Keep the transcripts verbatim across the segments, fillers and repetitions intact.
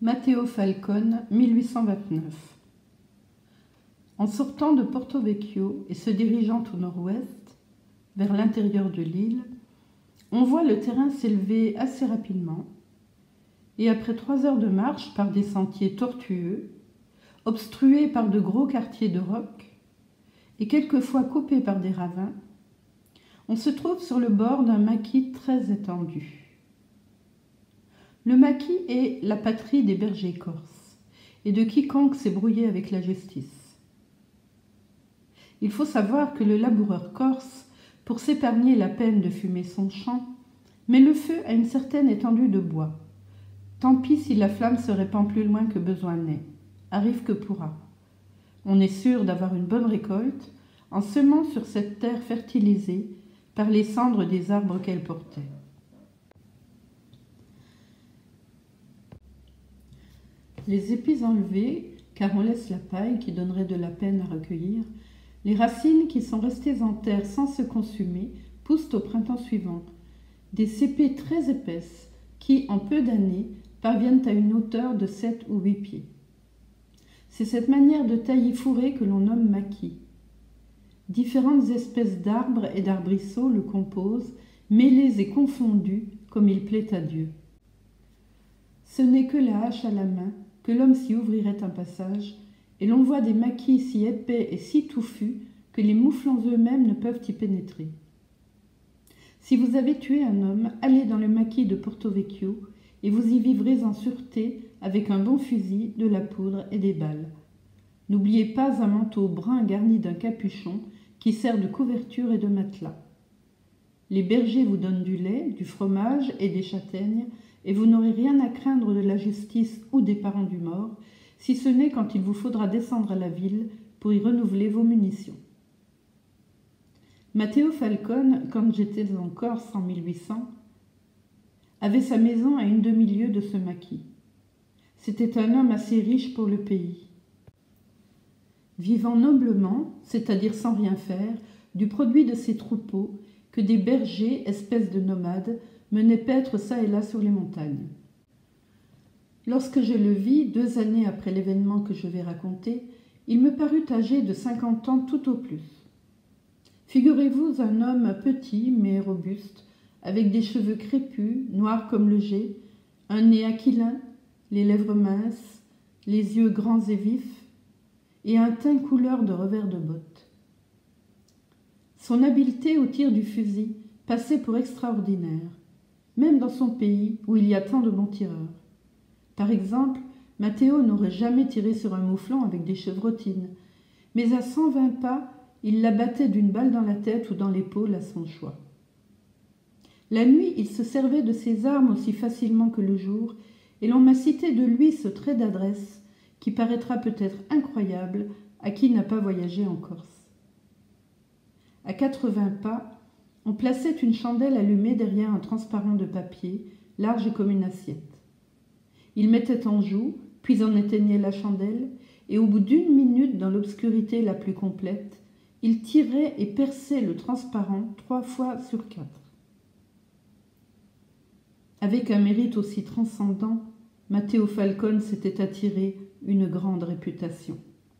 Matteo Falcone, mille huit cent vingt-neuf. En sortant de Porto Vecchio et se dirigeant au nord-ouest, vers l'intérieur de l'île, on voit le terrain s'élever assez rapidement, et après trois heures de marche par des sentiers tortueux, obstrués par de gros quartiers de rocs, et quelquefois coupés par des ravins, on se trouve sur le bord d'un maquis très étendu. Le maquis est la patrie des bergers corses et de quiconque s'est brouillé avec la justice. Il faut savoir que le laboureur corse, pour s'épargner la peine de fumer son champ, met le feu à une certaine étendue de bois. Tant pis si la flamme se répand plus loin que besoin n'est, arrive que pourra. On est sûr d'avoir une bonne récolte en semant sur cette terre fertilisée par les cendres des arbres qu'elle portait. Les épis enlevés, car on laisse la paille qui donnerait de la peine à recueillir, les racines qui sont restées en terre sans se consumer poussent au printemps suivant, des sépées très épaisses qui, en peu d'années, parviennent à une hauteur de sept ou huit pieds. C'est cette manière de tailler fourré que l'on nomme maquis. Différentes espèces d'arbres et d'arbrisseaux le composent, mêlés et confondus comme il plaît à Dieu. Ce n'est que la hache à la main que l'homme s'y ouvrirait un passage, et l'on voit des maquis si épais et si touffus que les mouflons eux-mêmes ne peuvent y pénétrer. Si vous avez tué un homme, allez dans le maquis de Porto Vecchio, et vous y vivrez en sûreté avec un bon fusil, de la poudre et des balles. N'oubliez pas un manteau brun garni d'un capuchon qui sert de couverture et de matelas. Les bergers vous donnent du lait, du fromage et des châtaignes, et vous n'aurez rien à craindre de la justice ou des parents du mort, si ce n'est quand il vous faudra descendre à la ville pour y renouveler vos munitions. Matteo Falcone, quand j'étais en Corse en mille huit cents, avait sa maison à une demi-lieue de ce maquis. C'était un homme assez riche pour le pays. Vivant noblement, c'est-à-dire sans rien faire, du produit de ses troupeaux, que des bergers, espèces de nomades, menaient paître çà et là sur les montagnes. Lorsque je le vis, deux années après l'événement que je vais raconter, il me parut âgé de cinquante ans tout au plus. Figurez-vous un homme petit mais robuste, avec des cheveux crépus, noirs comme le jais, un nez aquilin, les lèvres minces, les yeux grands et vifs, et un teint couleur de revers de botte. Son habileté au tir du fusil passait pour extraordinaire, même dans son pays où il y a tant de bons tireurs. Par exemple, Matteo n'aurait jamais tiré sur un mouflon avec des chevrotines, mais à cent vingt pas, il l'abattait d'une balle dans la tête ou dans l'épaule à son choix. La nuit, il se servait de ses armes aussi facilement que le jour, et l'on m'a cité de lui ce trait d'adresse qui paraîtra peut-être incroyable à qui n'a pas voyagé en Corse. À quatre-vingts pas, on plaçait une chandelle allumée derrière un transparent de papier, large comme une assiette. Il mettait en joue, puis en éteignait la chandelle, et au bout d'une minute, dans l'obscurité la plus complète, il tirait et perçait le transparent trois fois sur quatre. Avec un mérite aussi transcendant, Matteo Falcone s'était attiré une grande réputation.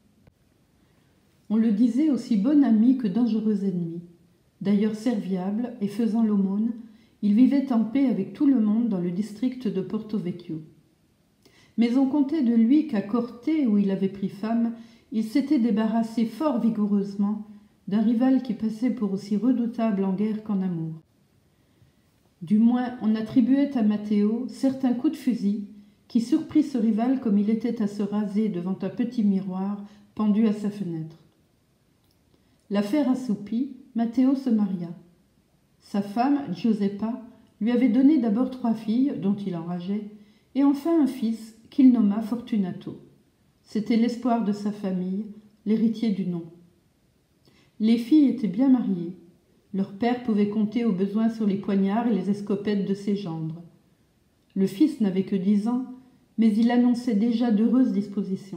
On le disait aussi bon ami que dangereux ennemi. D'ailleurs serviable et faisant l'aumône, il vivait en paix avec tout le monde dans le district de Porto Vecchio. Mais on contait de lui qu'à Corte, où il avait pris femme, il s'était débarrassé fort vigoureusement d'un rival qui passait pour aussi redoutable en guerre qu'en amour. Du moins, on attribuait à Matteo certains coups de fusil qui surprit ce rival comme il était à se raser devant un petit miroir pendu à sa fenêtre. L'affaire assoupie, Matteo se maria. Sa femme, Giuseppa, lui avait donné d'abord trois filles, dont il enrageait, et enfin un fils qu'il nomma Fortunato. C'était l'espoir de sa famille, l'héritier du nom. Les filles étaient bien mariées. Leur père pouvait compter au besoin sur les poignards et les escopettes de ses gendres. Le fils n'avait que dix ans, mais il annonçait déjà d'heureuses dispositions.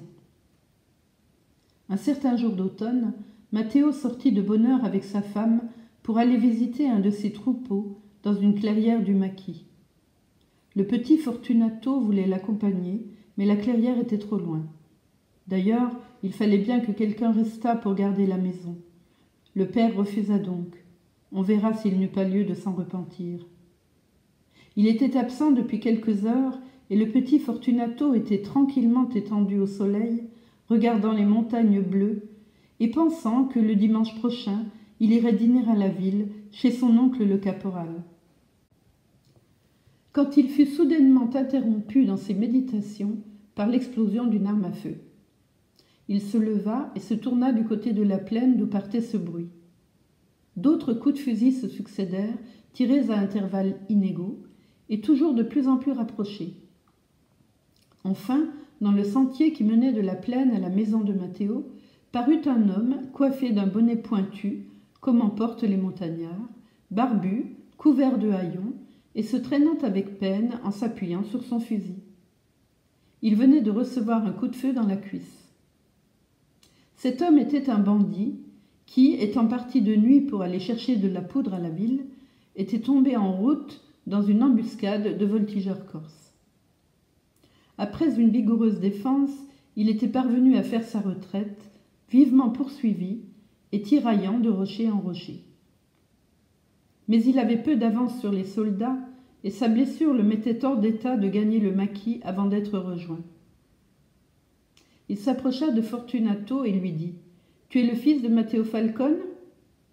Un certain jour d'automne, Matteo sortit de bonne heure avec sa femme pour aller visiter un de ses troupeaux dans une clairière du maquis. Le petit Fortunato voulait l'accompagner, mais la clairière était trop loin. D'ailleurs, il fallait bien que quelqu'un restât pour garder la maison. Le père refusa donc. On verra s'il n'eut pas lieu de s'en repentir. Il était absent depuis quelques heures, et le petit Fortunato était tranquillement étendu au soleil, regardant les montagnes bleues, et pensant que le dimanche prochain, il irait dîner à la ville, chez son oncle le caporal. Quand il fut soudainement interrompu dans ses méditations par l'explosion d'une arme à feu. Il se leva et se tourna du côté de la plaine d'où partait ce bruit. D'autres coups de fusil se succédèrent, tirés à intervalles inégaux, et toujours de plus en plus rapprochés. Enfin, dans le sentier qui menait de la plaine à la maison de Matteo, parut un homme coiffé d'un bonnet pointu, comme en portent les montagnards, barbu, couvert de haillons, et se traînant avec peine en s'appuyant sur son fusil. Il venait de recevoir un coup de feu dans la cuisse. Cet homme était un bandit qui, étant parti de nuit pour aller chercher de la poudre à la ville, était tombé en route dans une embuscade de voltigeurs corses. Après une vigoureuse défense, il était parvenu à faire sa retraite, vivement poursuivi et tiraillant de rocher en rocher. Mais il avait peu d'avance sur les soldats, et sa blessure le mettait hors d'état de gagner le maquis avant d'être rejoint. Il s'approcha de Fortunato et lui dit « Tu es le fils de Matteo Falcone ?»« Oui. »«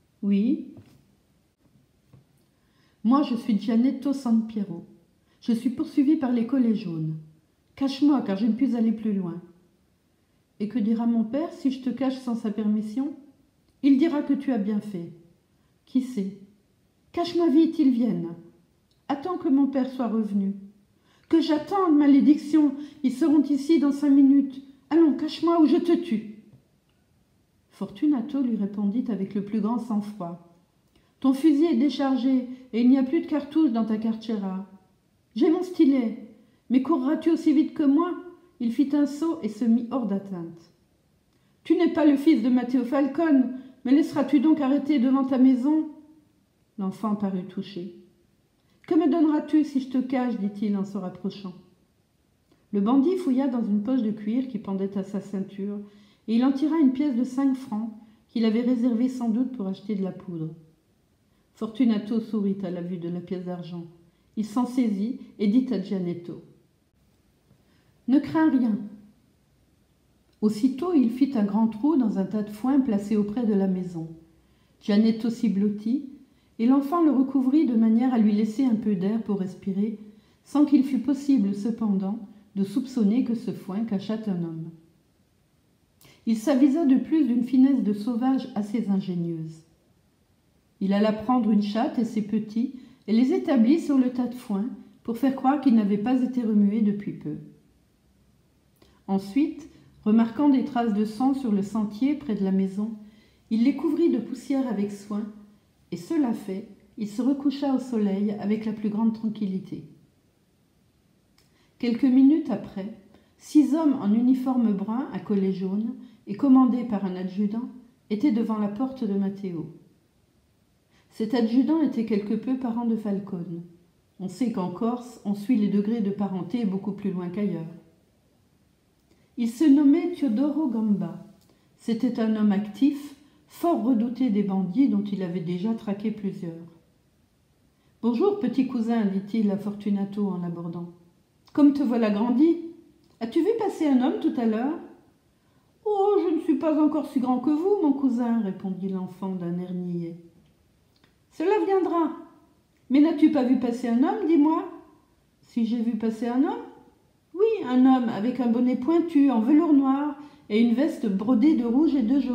Moi, je suis Giannetto Sampiero. Je suis poursuivi par les collets jaunes. Cache-moi, car je ne puis aller plus loin. »« Et que dira mon père si je te cache sans sa permission ? Il dira que tu as bien fait. Qui sait ? Cache-moi vite, ils viennent. Attends que mon père soit revenu. Que j'attende, malédiction. Ils seront ici dans cinq minutes. Allons, cache-moi ou je te tue. » Fortunato lui répondit avec le plus grand sang-froid. « Ton fusil est déchargé et il n'y a plus de cartouches dans ta cartera. J'ai mon stylet. Mais courras-tu aussi vite que moi ?» Il fit un saut et se mit hors d'atteinte. « Tu n'es pas le fils de Matteo Falcone, mais laisseras-tu donc arrêter devant ta maison ?» L'enfant parut touché. « Que me donneras-tu si je te cache ?» dit-il en se rapprochant. Le bandit fouilla dans une poche de cuir qui pendait à sa ceinture, et il en tira une pièce de cinq francs qu'il avait réservée sans doute pour acheter de la poudre. Fortunato sourit à la vue de la pièce d'argent. Il s'en saisit et dit à Giannetto « Ne crains rien. » Aussitôt, il fit un grand trou dans un tas de foin placé auprès de la maison. Giannetto s'y blottit, et l'enfant le recouvrit de manière à lui laisser un peu d'air pour respirer, sans qu'il fût possible cependant de soupçonner que ce foin cachât un homme. Il s'avisa de plus d'une finesse de sauvage assez ingénieuse. Il alla prendre une chatte et ses petits et les établit sur le tas de foin pour faire croire qu'ils n'avaient pas été remués depuis peu. Ensuite, remarquant des traces de sang sur le sentier près de la maison, il les couvrit de poussière avec soin, et cela fait, il se recoucha au soleil avec la plus grande tranquillité. Quelques minutes après, six hommes en uniforme brun à collet jaune et commandés par un adjudant étaient devant la porte de Matteo. Cet adjudant était quelque peu parent de Falcone. On sait qu'en Corse, on suit les degrés de parenté beaucoup plus loin qu'ailleurs. Il se nommait Teodoro Gamba. C'était un homme actif, fort redouté des bandits dont il avait déjà traqué plusieurs. « Bonjour, petit cousin, dit-il à Fortunato en l'abordant. « Comme te voilà grandi. As-tu vu passer un homme tout à l'heure ?»« Oh, je ne suis pas encore si grand que vous, mon cousin, répondit l'enfant d'un air niais. « Cela viendra. Mais n'as-tu pas vu passer un homme, dis-moi ?»« Si j'ai vu passer un homme ? Oui, un homme avec un bonnet pointu en velours noir et une veste brodée de rouge et de jaune. »«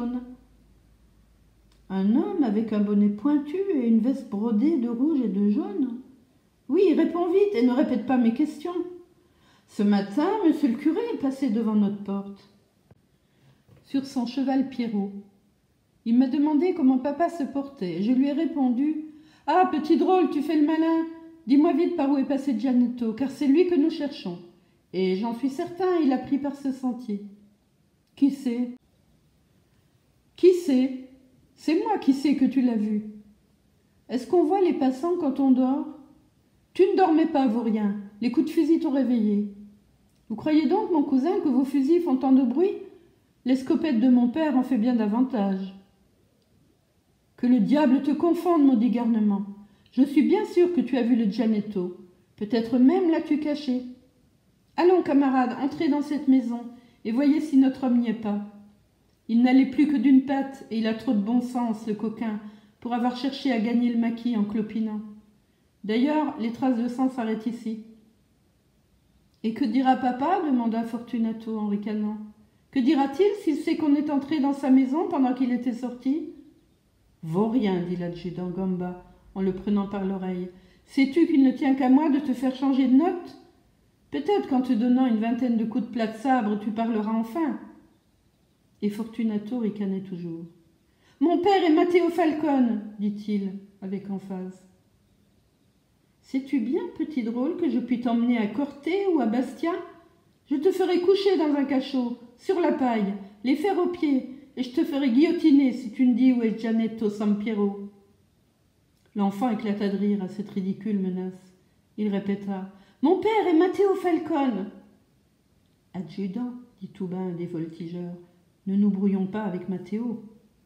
Un homme avec un bonnet pointu et une veste brodée de rouge et de jaune ? Oui, réponds vite et ne répète pas mes questions. Ce matin, monsieur le curé est passé devant notre porte. Sur son cheval Pierrot. Il m'a demandé comment papa se portait. Je lui ai répondu « Ah, petit drôle, tu fais le malin. Dis-moi vite par où est passé Giannetto, car c'est lui que nous cherchons. » Et j'en suis certain, il a pris par ce sentier. Qui sait ? Qui sait ? C'est moi qui sais que tu l'as vu. Est-ce qu'on voit les passants quand on dort ? Tu ne dormais pas, vaurien. Les coups de fusil t'ont réveillé. Vous croyez donc, mon cousin, que vos fusils font tant de bruit? L'escopette de mon père en fait bien davantage. Que le diable te confonde, maudit garnement. Je suis bien sûr que tu as vu le Gianetto. Peut-être même l'as-tu caché. Allons, camarades, entrez dans cette maison et voyez si notre homme n'y est pas. Il n'allait plus que d'une patte et il a trop de bon sens, le coquin, pour avoir cherché à gagner le maquis en clopinant. D'ailleurs, les traces de sang s'arrêtent ici. Et que dira papa? Demanda Fortunato en ricanant. Que dira-t-il s'il sait qu'on est entré dans sa maison pendant qu'il était sorti? Vaut rien, dit l'adjudant Gamba en le prenant par l'oreille. Sais-tu qu'il ne tient qu'à moi de te faire changer de note? Peut-être qu'en te donnant une vingtaine de coups de plat de sabre, tu parleras enfin. Et Fortunato ricanait toujours. Mon père est Matteo Falcone, dit-il avec emphase. Sais-tu bien, petit drôle, que je puis t'emmener à Corte ou à Bastia? Je te ferai coucher dans un cachot, sur la paille, les fers aux pieds, et je te ferai guillotiner si tu me dis où est Gianetto Sampiero. L'enfant éclata de rire à cette ridicule menace. Il répéta. Mon père est Matteo Falcone. Adjudant, dit tout bas un des voltigeurs, ne nous brouillons pas avec Matteo.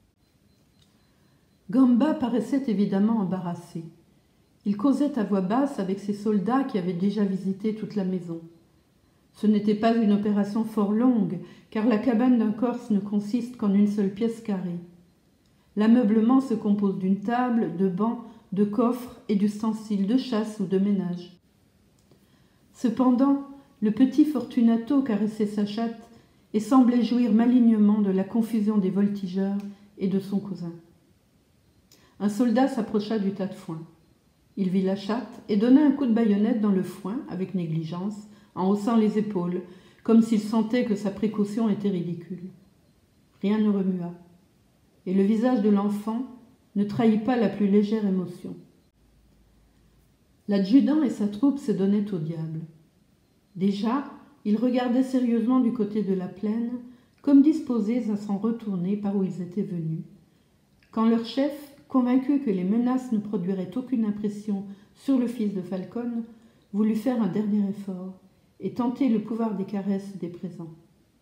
Gamba paraissait évidemment embarrassé. Il causait à voix basse avec ses soldats qui avaient déjà visité toute la maison. Ce n'était pas une opération fort longue, car la cabane d'un Corse ne consiste qu'en une seule pièce carrée. L'ameublement se compose d'une table, de bancs, de coffres et d'ustensiles de chasse ou de ménage. Cependant, le petit Fortunato caressait sa chatte et semblait jouir malignement de la confusion des voltigeurs et de son cousin. Un soldat s'approcha du tas de foin. Il vit la chatte et donna un coup de baïonnette dans le foin avec négligence, en haussant les épaules, comme s'il sentait que sa précaution était ridicule. Rien ne remua, et le visage de l'enfant ne trahit pas la plus légère émotion. L'adjudant et sa troupe se donnaient au diable. Déjà, ils regardaient sérieusement du côté de la plaine, comme disposés à s'en retourner par où ils étaient venus, quand leur chef, convaincu que les menaces ne produiraient aucune impression sur le fils de Falcone, voulut faire un dernier effort et tenter le pouvoir des caresses des présents.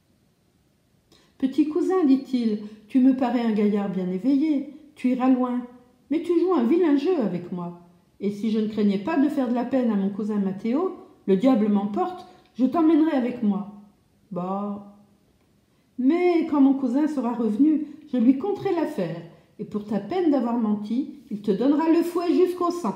« Petit cousin, dit-il, tu me parais un gaillard bien éveillé, tu iras loin, mais tu joues un vilain jeu avec moi. Et si je ne craignais pas de faire de la peine à mon cousin Matteo, le diable m'emporte, je t'emmènerai avec moi. Bah. Mais quand mon cousin sera revenu, je lui conterai l'affaire, et pour ta peine d'avoir menti, il te donnera le fouet jusqu'au sang.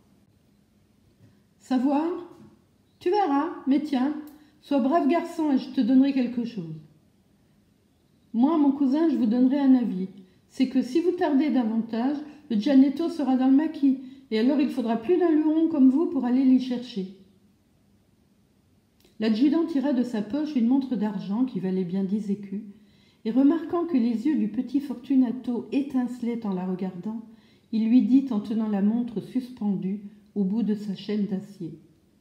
Savoir? Tu verras, mais tiens, sois brave garçon et je te donnerai quelque chose. Moi, mon cousin, je vous donnerai un avis. C'est que si vous tardez davantage, le Gianetto sera dans le maquis, et alors il faudra plus d'un luron comme vous pour aller l'y chercher. L'adjudant tira de sa poche une montre d'argent qui valait bien dix écus, et remarquant que les yeux du petit Fortunato étincelaient en la regardant, il lui dit en tenant la montre suspendue au bout de sa chaîne d'acier.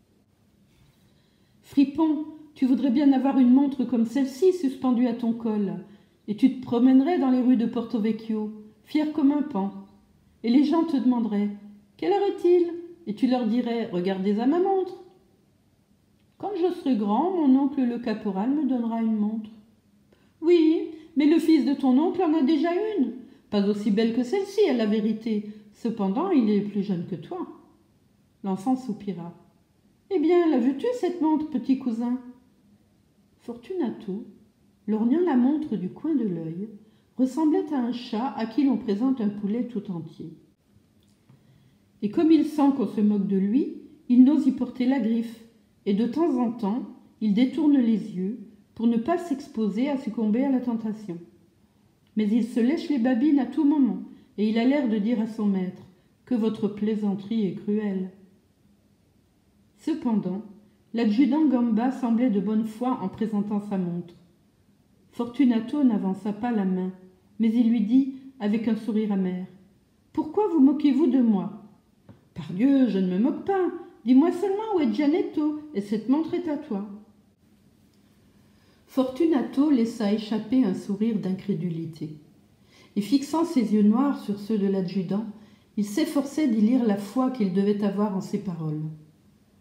« Fripon, tu voudrais bien avoir une montre comme celle-ci suspendue à ton col, et tu te promènerais dans les rues de Porto Vecchio, fier comme un paon. Et les gens te demanderaient « Quelle heure est-il » et tu leur dirais « Regardez à ma montre ». Quand je serai grand, mon oncle le caporal me donnera une montre. Oui, mais le fils de ton oncle en a déjà une. Pas aussi belle que celle-ci, à la vérité. Cependant, il est plus jeune que toi. L'enfant soupira. Eh bien, la veux-tu, cette montre, petit cousin? Fortunato, lorgnant la montre du coin de l'œil, ressemblait à un chat à qui l'on présente un poulet tout entier. Et comme il sent qu'on se moque de lui, il n'ose y porter la griffe, et de temps en temps, il détourne les yeux pour ne pas s'exposer à succomber à la tentation. Mais il se lèche les babines à tout moment, et il a l'air de dire à son maître que votre plaisanterie est cruelle. Cependant, l'adjudant Gamba semblait de bonne foi en présentant sa montre. Fortunato n'avança pas la main, mais il lui dit avec un sourire amer « Pourquoi vous moquez-vous de moi ?»« Pardieu, je ne me moque pas. Dis-moi seulement où est Gianetto, et cette montre est à toi. » Fortunato laissa échapper un sourire d'incrédulité, et fixant ses yeux noirs sur ceux de l'adjudant, il s'efforçait d'y lire la foi qu'il devait avoir en ses paroles.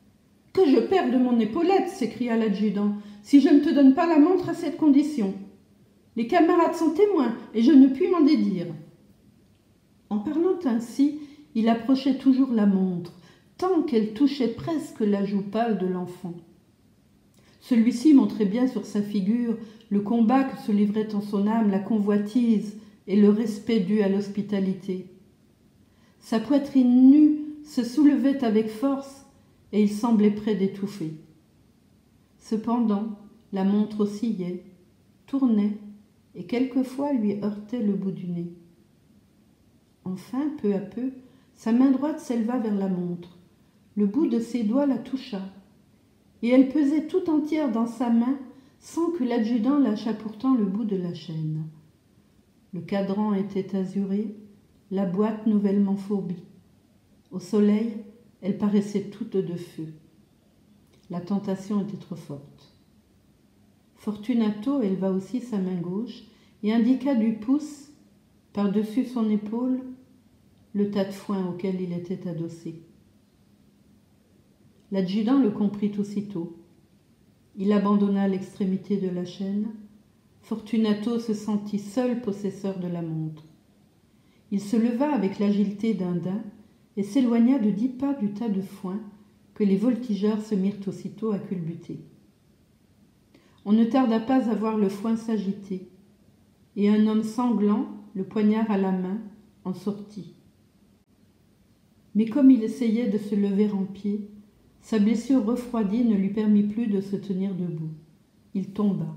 « Que je perde mon épaulette !» s'écria l'adjudant, « si je ne te donne pas la montre à cette condition. Les camarades sont témoins, et je ne puis m'en dédire. » En parlant ainsi, il approchait toujours la montre, tant qu'elle touchait presque la joue pâle de l'enfant. Celui-ci montrait bien sur sa figure le combat que se livrait en son âme la convoitise et le respect dû à l'hospitalité. Sa poitrine nue se soulevait avec force et il semblait près d'étouffer. Cependant, la montre oscillait, tournait et quelquefois lui heurtait le bout du nez. Enfin, peu à peu, sa main droite s'éleva vers la montre. Le bout de ses doigts la toucha, et elle pesait tout entière dans sa main sans que l'adjudant lâchât pourtant le bout de la chaîne. Le cadran était azuré, la boîte nouvellement fourbie. Au soleil, elle paraissait toute de feu. La tentation était trop forte. Fortunato éleva aussi sa main gauche et indiqua du pouce, par-dessus son épaule, le tas de foin auquel il était adossé. L'adjudant le comprit aussitôt. Il abandonna l'extrémité de la chaîne. Fortunato se sentit seul possesseur de la montre. Il se leva avec l'agilité d'un daim et s'éloigna de dix pas du tas de foin que les voltigeurs se mirent aussitôt à culbuter. On ne tarda pas à voir le foin s'agiter, et un homme sanglant, le poignard à la main, en sortit. Mais comme il essayait de se lever en pied, sa blessure refroidie ne lui permit plus de se tenir debout. Il tomba.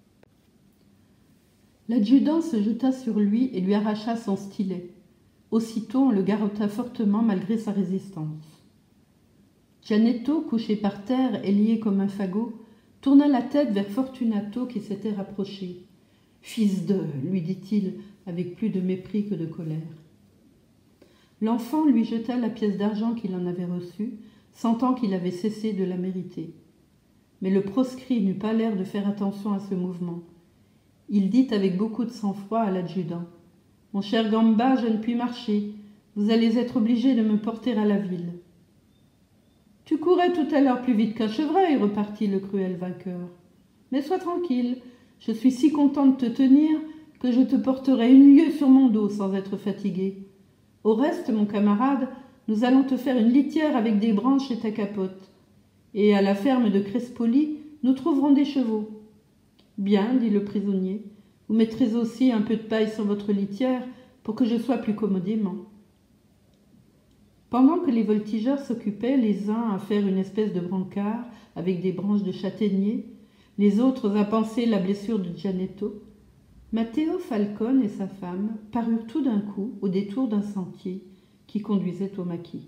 L'adjudant se jeta sur lui et lui arracha son stylet. Aussitôt, on le garrotta fortement malgré sa résistance. Gianetto, couché par terre et lié comme un fagot, tourna la tête vers Fortunato qui s'était rapproché. « Fils de » lui dit-il avec plus de mépris que de colère. L'enfant lui jeta la pièce d'argent qu'il en avait reçue, sentant qu'il avait cessé de la mériter. Mais le proscrit n'eut pas l'air de faire attention à ce mouvement. Il dit avec beaucoup de sang-froid à l'adjudant : « Mon cher Gamba, je ne puis marcher. Vous allez être obligé de me porter à la ville. »« Tu courais tout à l'heure plus vite qu'un chevreuil, » repartit le cruel vainqueur. « Mais sois tranquille, je suis si content de te tenir que je te porterai une lieue sur mon dos sans être fatigué. Au reste, mon camarade, nous allons te faire une litière avec des branches et ta capote. Et à la ferme de Crespoli, nous trouverons des chevaux. »« Bien, dit le prisonnier, vous mettrez aussi un peu de paille sur votre litière pour que je sois plus commodément. » Pendant que les voltigeurs s'occupaient les uns à faire une espèce de brancard avec des branches de châtaignier, les autres à panser la blessure de Gianetto, Matteo Falcone et sa femme parurent tout d'un coup au détour d'un sentier qui conduisait au maquis.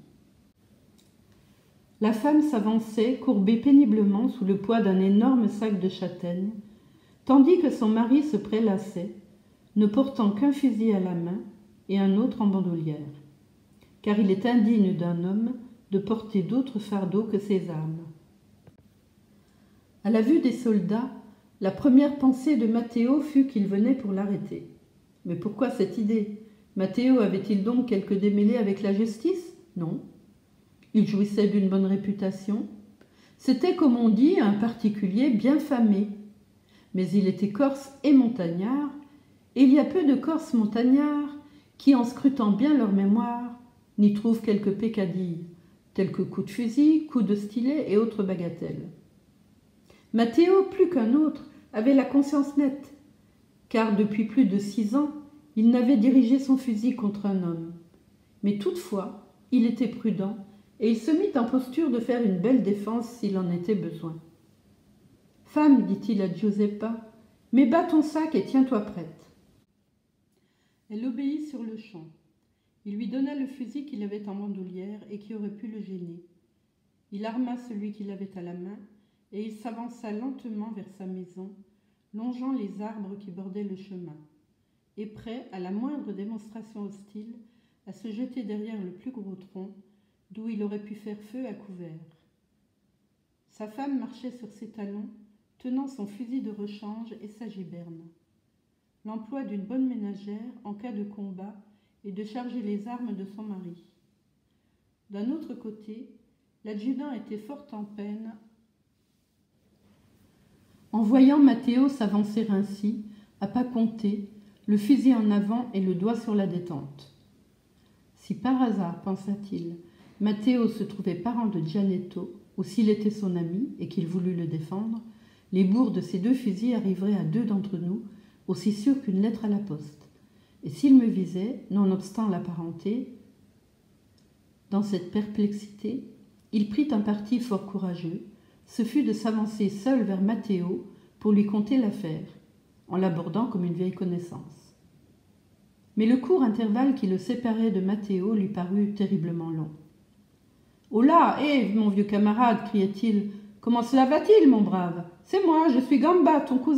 La femme s'avançait, courbée péniblement sous le poids d'un énorme sac de châtaignes, tandis que son mari se prélassait, ne portant qu'un fusil à la main et un autre en bandoulière, car il est indigne d'un homme de porter d'autres fardeaux que ses armes. À la vue des soldats, la première pensée de Matteo fut qu'il venait pour l'arrêter. Mais pourquoi cette idée ? Matteo avait-il donc quelque démêlé avec la justice ? Non. Il jouissait d'une bonne réputation. C'était, comme on dit, un particulier bien famé. Mais il était corse et montagnard, et il y a peu de Corses montagnards qui, en scrutant bien leur mémoire, n'y trouvent quelques peccadilles, tels que coups de fusil, coups de stylet et autres bagatelles. Matteo, plus qu'un autre, avait la conscience nette, car depuis plus de six ans, il n'avait dirigé son fusil contre un homme. Mais toutefois, il était prudent, et il se mit en posture de faire une belle défense s'il en était besoin. « Femme, dit-il à Giuseppa, mets bas ton sac et tiens-toi prête. » Elle obéit sur le champ. Il lui donna le fusil qu'il avait en bandoulière et qui aurait pu le gêner. Il arma celui qu'il avait à la main, et il s'avança lentement vers sa maison, longeant les arbres qui bordaient le chemin, et prêt, à la moindre démonstration hostile, à se jeter derrière le plus gros tronc, d'où il aurait pu faire feu à couvert. Sa femme marchait sur ses talons, tenant son fusil de rechange et sa giberne. L'emploi d'une bonne ménagère, en cas de combat, est de charger les armes de son mari. D'un autre côté, L'adjudant était fort en peine en voyant Matteo s'avancer ainsi, à pas compter, le fusil en avant et le doigt sur la détente. Si par hasard, pensa-t-il, Matteo se trouvait parent de Gianetto, ou s'il était son ami et qu'il voulut le défendre, les bourres de ces deux fusils arriveraient à deux d'entre nous, aussi sûr qu'une lettre à la poste. Et s'il me visait, nonobstant la parenté, dans cette perplexité, il prit un parti fort courageux, ce fut de s'avancer seul vers Matteo pour lui conter l'affaire, en l'abordant comme une vieille connaissance. Mais le court intervalle qui le séparait de Matteo lui parut terriblement long. « Oh là, hé, mon vieux camarade !» criait-il. « Comment cela va-t-il, mon brave ? C'est moi, je suis Gamba, ton cousin. »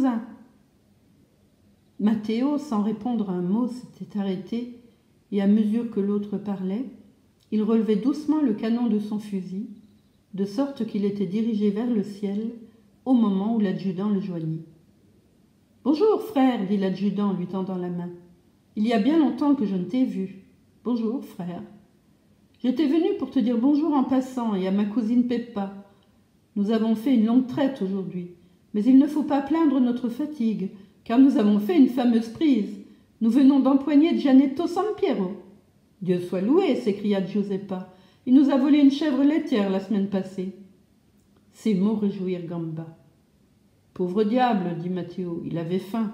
Matteo, sans répondre à un mot, s'était arrêté, et à mesure que l'autre parlait, il relevait doucement le canon de son fusil, de sorte qu'il était dirigé vers le ciel au moment où l'adjudant le joignit. « Bonjour, frère, dit l'adjudant, lui tendant la main. Il y a bien longtemps que je ne t'ai vu. Bonjour, frère. J'étais venu pour te dire bonjour en passant et à ma cousine Peppa. Nous avons fait une longue traite aujourd'hui, mais il ne faut pas plaindre notre fatigue, car nous avons fait une fameuse prise. Nous venons d'empoigner Gianetto Sampiero. Dieu soit loué, s'écria Giuseppa. Il nous a volé une chèvre laitière la semaine passée. Ces mots réjouirent Gamba. Pauvre diable, dit Matteo, il avait faim.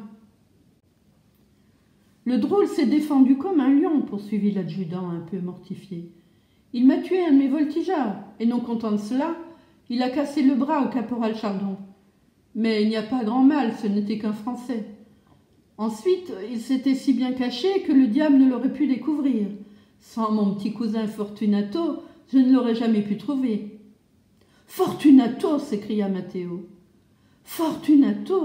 Le drôle s'est défendu comme un lion, poursuivit l'adjudant un peu mortifié. Il m'a tué un de mes voltigeurs, et non content de cela, il a cassé le bras au caporal Chardon. Mais il n'y a pas grand mal, ce n'était qu'un Français. Ensuite, il s'était si bien caché que le diable ne l'aurait pu découvrir. Sans mon petit cousin Fortunato, je ne l'aurais jamais pu trouver. « Fortunato !» s'écria Matteo. « Fortunato !»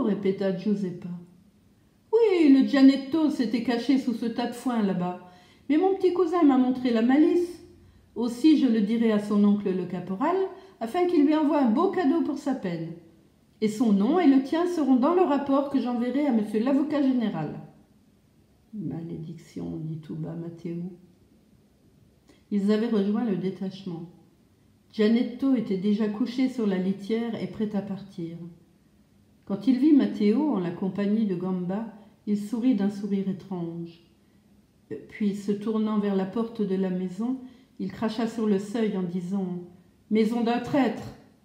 répéta Giuseppa. « Oui, le Gianetto s'était caché sous ce tas de foin là-bas, mais mon petit cousin m'a montré la malice. Aussi je le dirai à son oncle le caporal, afin qu'il lui envoie un beau cadeau pour sa peine. Et son nom et le tien seront dans le rapport que j'enverrai à monsieur l'avocat général. » Malédiction, dit tout bas Matteo. Ils avaient rejoint le détachement. Gianetto était déjà couché sur la litière et prêt à partir. Quand il vit Matteo en la compagnie de Gamba, il sourit d'un sourire étrange. Puis, se tournant vers la porte de la maison, il cracha sur le seuil en disant « Maison d'un traître !»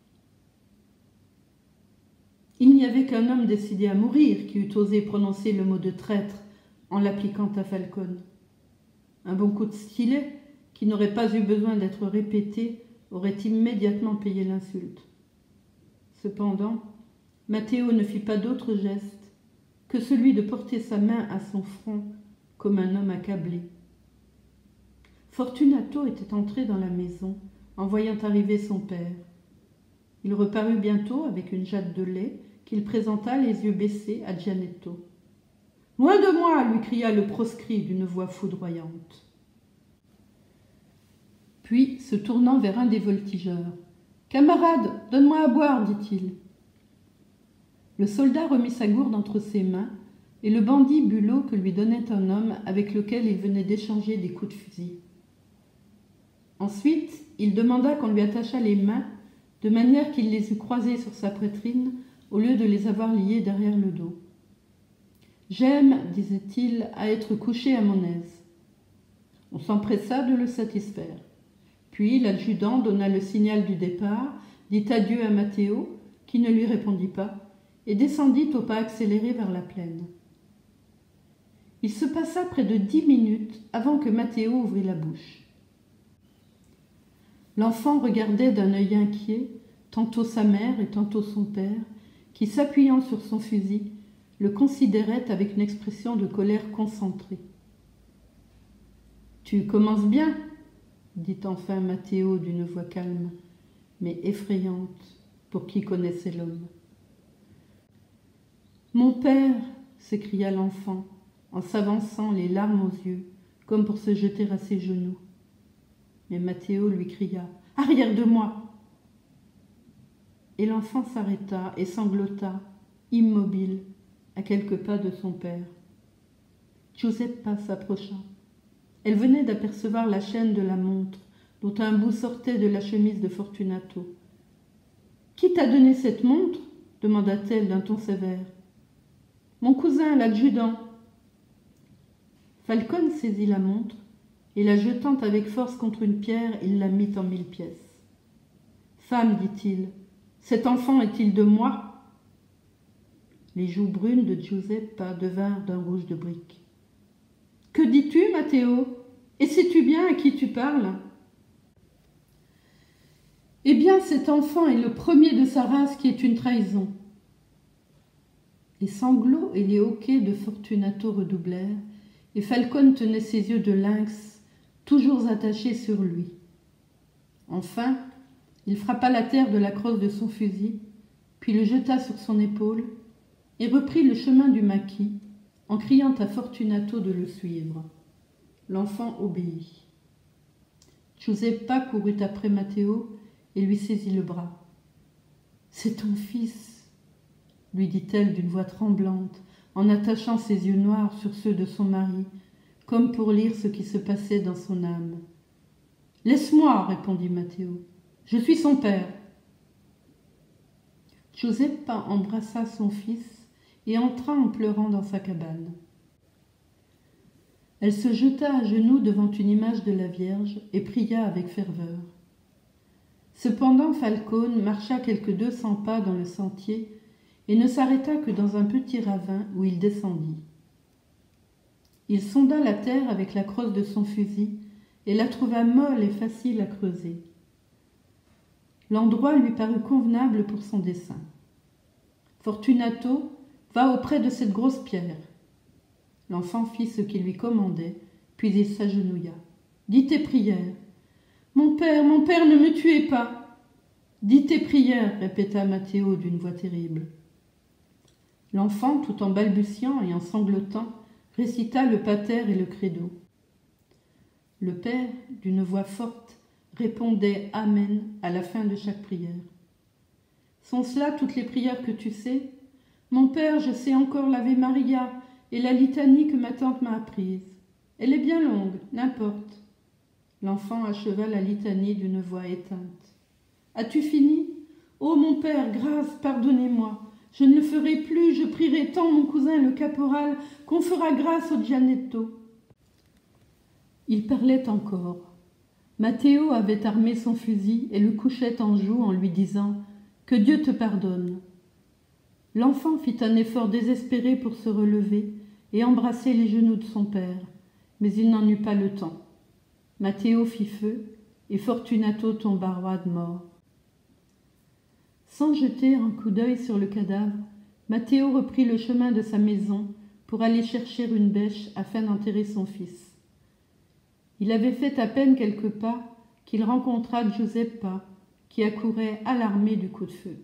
Il n'y avait qu'un homme décidé à mourir qui eût osé prononcer le mot de traître en l'appliquant à Falcone. Un bon coup de stylet, qui n'aurait pas eu besoin d'être répété, aurait immédiatement payé l'insulte. Cependant, Matteo ne fit pas d'autre geste que celui de porter sa main à son front comme un homme accablé. Fortunato était entré dans la maison en voyant arriver son père. Il reparut bientôt avec une jatte de lait qu'il présenta les yeux baissés à Gianetto. « Loin de moi !» lui cria le proscrit d'une voix foudroyante. Puis, se tournant vers un des voltigeurs, « Camarade, donne-moi à boire, dit-il. » Le soldat remit sa gourde entre ses mains, et le bandit but l'eau que lui donnait un homme avec lequel il venait d'échanger des coups de fusil. Ensuite, il demanda qu'on lui attachât les mains, de manière qu'il les eût croisées sur sa poitrine, au lieu de les avoir liées derrière le dos. « J'aime, disait-il, à être couché à mon aise. » On s'empressa de le satisfaire. Puis l'adjudant donna le signal du départ, dit adieu à Matteo, qui ne lui répondit pas, et descendit au pas accéléré vers la plaine. Il se passa près de dix minutes avant que Matteo ouvrît la bouche. L'enfant regardait d'un œil inquiet, tantôt sa mère et tantôt son père, qui, s'appuyant sur son fusil, le considérait avec une expression de colère concentrée. « Tu commences bien, » dit enfin Matteo d'une voix calme, mais effrayante pour qui connaissait l'homme. « Mon père !» s'écria l'enfant, en s'avançant les larmes aux yeux, comme pour se jeter à ses genoux. Mais Matteo lui cria « Arrière de moi !» Et l'enfant s'arrêta et sanglota, immobile, à quelques pas de son père. Giuseppa s'approcha. Elle venait d'apercevoir la chaîne de la montre dont un bout sortait de la chemise de Fortunato. « Qui t'a donné cette montre ?» demanda-t-elle d'un ton sévère. « Mon cousin, l'adjudant. » Falcone saisit la montre et la jetant avec force contre une pierre, il la mit en mille pièces. « Femme, dit-il, cet enfant est-il de moi ?» Les joues brunes de Giuseppa devinrent d'un rouge de brique. « Que dis-tu, Matteo? Et sais-tu bien à qui tu parles ?»« Eh bien, cet enfant est le premier de sa race qui est une trahison. » Les sanglots et les hoquets de Fortunato redoublèrent, et Falcone tenait ses yeux de lynx, toujours attachés sur lui. Enfin, il frappa la terre de la crosse de son fusil, puis le jeta sur son épaule, et reprit le chemin du maquis, en criant à Fortunato de le suivre. L'enfant obéit. Giuseppa courut après Matteo et lui saisit le bras. « C'est ton fils, » lui dit-elle d'une voix tremblante, en attachant ses yeux noirs sur ceux de son mari, comme pour lire ce qui se passait dans son âme. « Laisse-moi, » répondit Matteo. « Je suis son père. » Giuseppa embrassa son fils et entra en pleurant dans sa cabane. Elle se jeta à genoux devant une image de la Vierge et pria avec ferveur. Cependant, Falcone marcha quelques deux cents pas dans le sentier et ne s'arrêta que dans un petit ravin où il descendit. Il sonda la terre avec la crosse de son fusil et la trouva molle et facile à creuser. L'endroit lui parut convenable pour son dessein. Fortunato, va auprès de cette grosse pierre. L'enfant fit ce qu'il lui commandait, puis il s'agenouilla. Dis tes prières. Mon père, mon père, ne me tuez pas. Dis tes prières, répéta Matteo d'une voix terrible. L'enfant, tout en balbutiant et en sanglotant, récita le pater et le credo. Le père, d'une voix forte, répondait « Amen » à la fin de chaque prière. « Sont cela toutes les prières que tu sais ? Mon père, je sais encore l'Ave Maria et la litanie que ma tante m'a apprise. Elle est bien longue, n'importe. » L'enfant acheva la litanie d'une voix éteinte. « As-tu fini ? Oh mon père, grâce, pardonnez-moi. Je ne le ferai plus, je prierai tant mon cousin le caporal qu'on fera grâce au Gianetto. » Il parlait encore. Matteo avait armé son fusil et le couchait en joue en lui disant « Que Dieu te pardonne !» L'enfant fit un effort désespéré pour se relever et embrasser les genoux de son père, mais il n'en eut pas le temps. Matteo fit feu et Fortunato tomba roide mort. Sans jeter un coup d'œil sur le cadavre, Matteo reprit le chemin de sa maison pour aller chercher une bêche afin d'enterrer son fils. Il avait fait à peine quelques pas qu'il rencontra Giuseppa, qui accourait alarmée du coup de feu.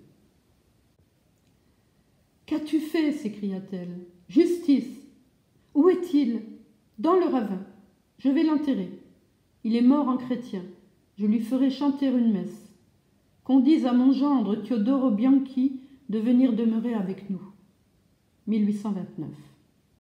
« Qu'as-tu fait » s'écria-t-elle. « Justice ! Où est-il ? Dans le ravin. Je vais l'enterrer. Il est mort en chrétien. Je lui ferai chanter une messe. Qu'on dise à mon gendre Teodoro Bianchi de venir demeurer avec nous. » mille huit cent vingt-neuf.